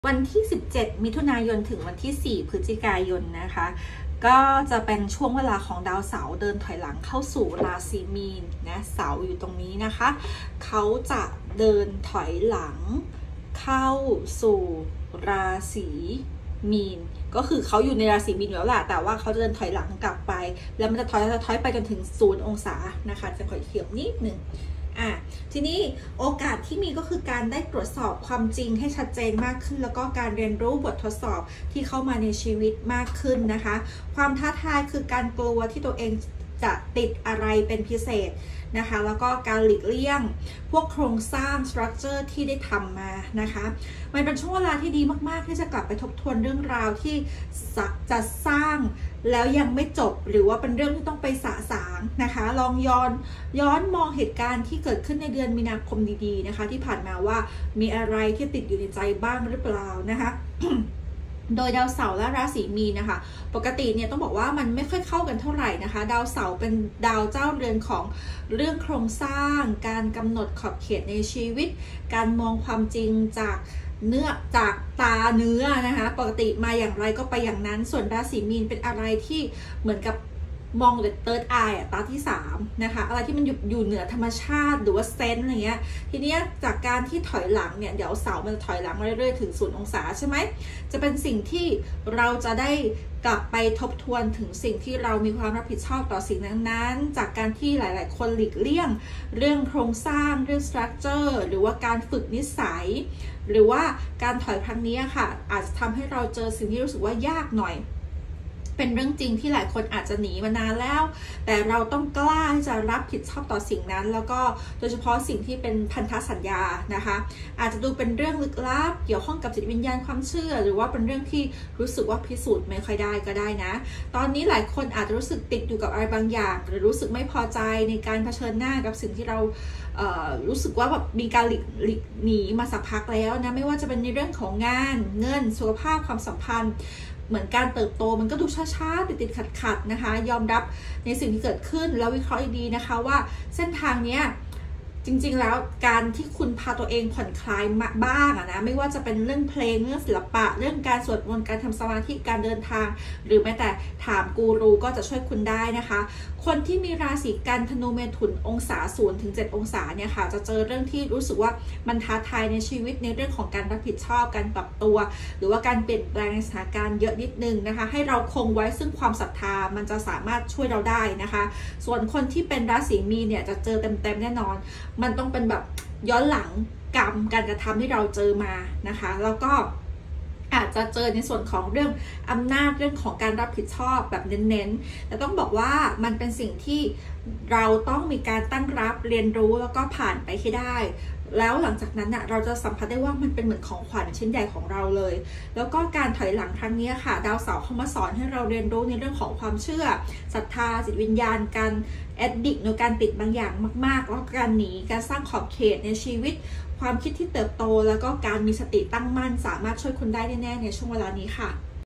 วันที่ 17 มิถุนายนถึงวันที่ 4 พฤศจิกายนนะคะก็จะเป็นช่วงเวลาของดาวเสาร์เดินถอยหลังเข้าสู่ราศีมีนนะเสาอยู่ตรงนี้นะคะเขาจะเดินถอยหลังเข้าสู่ราศีมีนก็คือเขาอยู่ในราศีมีนอยู่แล้วแหละแต่ว่าเขาจะเดินถอยหลังกลับไปแล้วมันจะถอยไปจนถึง0 องศานะคะจะขอเขียบนิดนึงทีนี้โอกาสที่มีก็คือการได้ตรวจสอบความจริงให้ชัดเจนมากขึ้นแล้วก็การเรียนรู้บททดสอบที่เข้ามาในชีวิตมากขึ้นนะคะความท้าทายคือการกลัวที่ตัวเองจะติดอะไรเป็นพิเศษนะคะแล้วก็การหลีกเลี่ยงพวกโครงสร้างสตรัคเจอร์ที่ได้ทำมานะคะมันเป็นช่วงเวลาที่ดีมากๆที่จะกลับไปทบทวนเรื่องราวที่จะสร้างแล้วยังไม่จบหรือว่าเป็นเรื่องที่ต้องไปสะสางนะคะลองย้อนมองเหตุการณ์ที่เกิดขึ้นในเดือนมีนาคมดีๆนะคะที่ผ่านมาว่ามีอะไรที่ติดอยู่ในใจบ้างหรือเปล่านะคะ โดยดาวเสาร์และราศีมีนนะคะปกติเนี่ยต้องบอกว่ามันไม่ค่อยเข้ากันเท่าไหร่นะคะดาวเสาร์เป็นดาวเจ้าเรือนของเรื่องโครงสร้างการกำหนดขอบเขตในชีวิตการมองความจริงจากตาเนื้อนะคะปกติมาอย่างไรก็ไปอย่างนั้นส่วนราศีมีนเป็นอะไรที่เหมือนกับมองเติร์ดไอตาที่3นะคะอะไรที่มันอยู่เหนือธรรมชาติหรือว่าเซนส์อะไรเงี้ยทีนี้จากการที่ถอยหลังเนี่ยเดี๋ยวเสาร์มันถอยหลังมาเรื่อยๆถึง0 องศาใช่ไหมจะเป็นสิ่งที่เราจะได้กลับไปทบทวนถึงสิ่งที่เรามีความรับผิดชอบต่อสิ่งนั้นๆจากการที่หลายๆคนหลีกเลี่ยงเรื่องโครงสร้างเรื่องสตรัคเจอร์หรือว่าการฝึกนิสัยหรือว่าการถอยครั้งนี้ค่ะอาจจะทำให้เราเจอสิ่งที่รู้สึกว่ายากหน่อยเป็นเรื่องจริงที่หลายคนอาจจะหนีมานานแล้วแต่เราต้องกล้าที่จะรับผิดชอบต่อสิ่งนั้นแล้วก็โดยเฉพาะสิ่งที่เป็นพันธสัญญานะคะอาจจะดูเป็นเรื่องลึกลับเกี่ยวข้องกับจิตวิญญาณความเชื่อหรือว่าเป็นเรื่องที่รู้สึกว่าพิสูจน์ไม่ค่อยได้ก็ได้นะตอนนี้หลายคนอาจจะรู้สึกติดอยู่กับอะไรบางอย่างหรือรู้สึกไม่พอใจในการเผชิญหน้ากับสิ่งที่เรารู้สึกว่าแบบมีการหลีกหนีมาสักพักแล้วนะไม่ว่าจะเป็นในเรื่องของงานเงินสุขภาพความสัมพันธ์เหมือนการเติบโตมันก็ดูช้าๆติดๆขัดๆนะคะยอมรับในสิ่งที่เกิดขึ้นแล้ววิเคราะห์ดีๆนะคะว่าเส้นทางเนี้ยจริงๆแล้วการที่คุณพาตัวเองผ่อนคลายบ้างนะไม่ว่าจะเป็นเรื่องเพลงเรื่องศิลปะเรื่องการสวดมนต์การทำสมาธิการเดินทางหรือแม้แต่ถามกูรูก็จะช่วยคุณได้นะคะคนที่มีราศีกันธนูเมถุนองศา0 ถึง 7 องศาเนี่ยค่ะจะเจอเรื่องที่รู้สึกว่ามันท้าทายในชีวิตในเรื่องของการรับผิดชอบการปรับตัวหรือว่าการเปลี่ยนแปลงในสถานการณ์เยอะนิดนึงนะคะให้เราคงไว้ซึ่งความศรัทธามันจะสามารถช่วยเราได้นะคะส่วนคนที่เป็นราศีมีนเนี่ยจะเจอเต็มๆแน่นอนมันต้องเป็นแบบย้อนหลังกรรมการกระทำที่เราเจอมานะคะแล้วก็อาจจะเจอในส่วนของเรื่องอำนาจเรื่องของการรับผิดชอบแบบเน้นๆแต่ต้องบอกว่ามันเป็นสิ่งที่เราต้องมีการตั้งรับเรียนรู้แล้วก็ผ่านไปให้ได้แล้วหลังจากนั้นเราจะสัมผัสได้ว่ามันเป็นเหมือนของขวัญชิ้นใหญ่ของเราเลยแล้วก็การถอยหลังครั้งนี้ค่ะดาวเสาร์เข้ามาสอนให้เราเรียนรู้ในเรื่องของความเชื่อศรัทธาจิตวิญญาณการแอดดิกในการติดบางอย่างมากๆแล้วการหนีการสร้างขอบเขตในชีวิตความคิดที่เติบโตแล้วก็การมีสติตั้งมั่นสามารถช่วยคุณได้แน่ๆในช่วงเวลานี้ค่ะ